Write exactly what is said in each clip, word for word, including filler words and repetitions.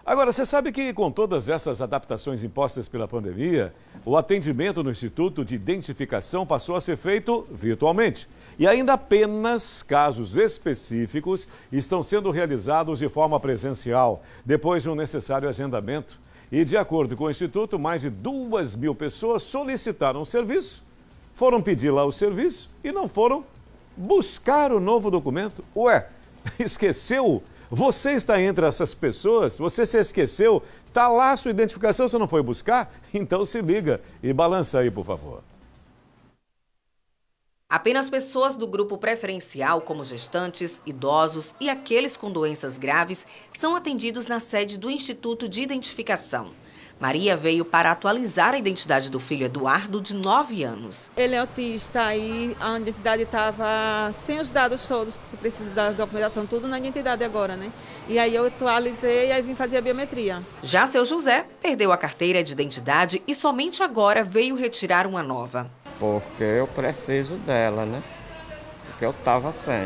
Agora, você sabe que com todas essas adaptações impostas pela pandemia, o atendimento no Instituto de Identificação passou a ser feito virtualmente. E ainda apenas casos específicos estão sendo realizados de forma presencial, depois de um necessário agendamento. E de acordo com o Instituto, mais de duas mil pessoas solicitaram o serviço, foram pedir lá o serviço e não foram buscar o novo documento. Ué, esqueceu? Você está entre essas pessoas? Você se esqueceu? Está lá a sua identificação, você não foi buscar? Então se liga e balança aí, por favor. Apenas pessoas do grupo preferencial, como gestantes, idosos e aqueles com doenças graves, são atendidos na sede do Instituto de Identificação. Maria veio para atualizar a identidade do filho Eduardo, de nove anos. Ele é autista e a identidade estava sem os dados todos, porque precisa da documentação, tudo na identidade agora, né? E aí eu atualizei e aí vim fazer a biometria. Já seu José perdeu a carteira de identidade e somente agora veio retirar uma nova. Porque eu preciso dela, né? Porque eu estava sem.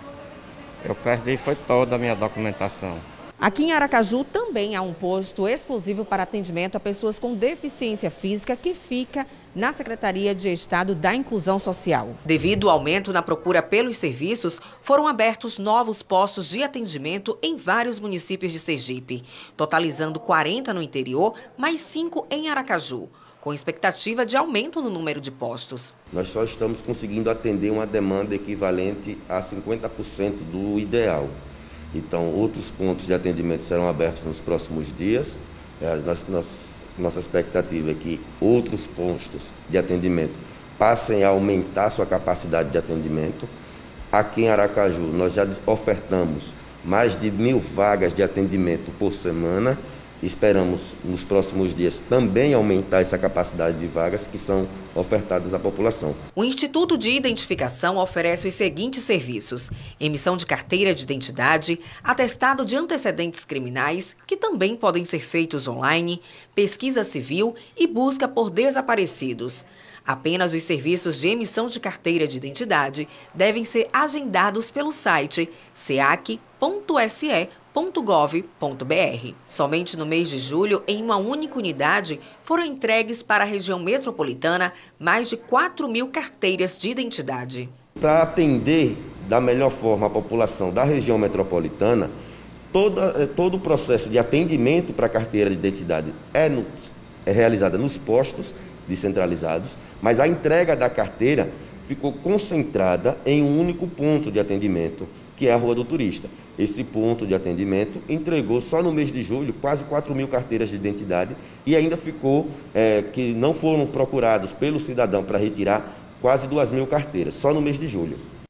Eu perdi foi toda a minha documentação. Aqui em Aracaju também há um posto exclusivo para atendimento a pessoas com deficiência física que fica na Secretaria de Estado da Inclusão Social. Devido ao aumento na procura pelos serviços, foram abertos novos postos de atendimento em vários municípios de Sergipe, totalizando quarenta no interior, mais cinco em Aracaju, com expectativa de aumento no número de postos. Nós só estamos conseguindo atender uma demanda equivalente a cinquenta por cento do ideal. Então, outros pontos de atendimento serão abertos nos próximos dias. É, nós, nós, nossa expectativa é que outros postos de atendimento passem a aumentar sua capacidade de atendimento. Aqui em Aracaju, nós já ofertamos mais de mil vagas de atendimento por semana. Esperamos, nos próximos dias, também aumentar essa capacidade de vagas que são ofertadas à população. O Instituto de Identificação oferece os seguintes serviços: emissão de carteira de identidade, atestado de antecedentes criminais, que também podem ser feitos online, pesquisa civil e busca por desaparecidos. Apenas os serviços de emissão de carteira de identidade devem ser agendados pelo site seac ponto s e ponto gov ponto br. Somente no mês de julho, em uma única unidade, foram entregues para a região metropolitana mais de quatro mil carteiras de identidade. Para atender da melhor forma a população da região metropolitana, toda, todo o processo de atendimento para a carteira de identidade é, no, é realizado nos postos descentralizados, mas a entrega da carteira ficou concentrada em um único ponto de atendimento, que é a Rua do Turista. Esse ponto de atendimento entregou só no mês de julho quase quatro mil carteiras de identidade e ainda ficou, é, que não foram procurados pelo cidadão para retirar quase duas mil carteiras, só no mês de julho.